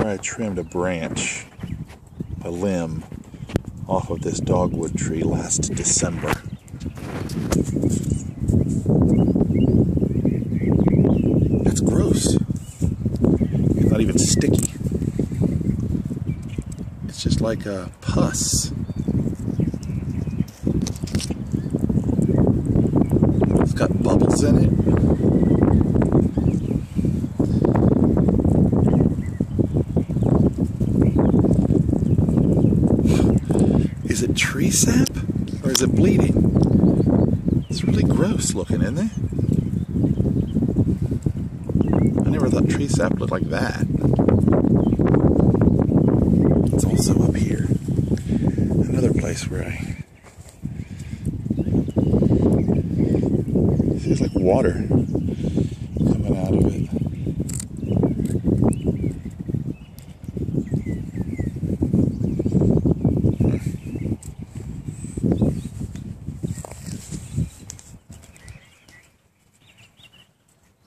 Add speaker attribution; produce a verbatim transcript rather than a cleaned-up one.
Speaker 1: where I trimmed a branch, a limb, off of this dogwood tree last December. It's gross. It's not even sticky. It's just like a pus. It's got bubbles in it. Is it tree sap or is it bleeding? It's really gross looking, isn't it? I never thought tree sap looked like that. It's also up here. Another place where I... It feels like water.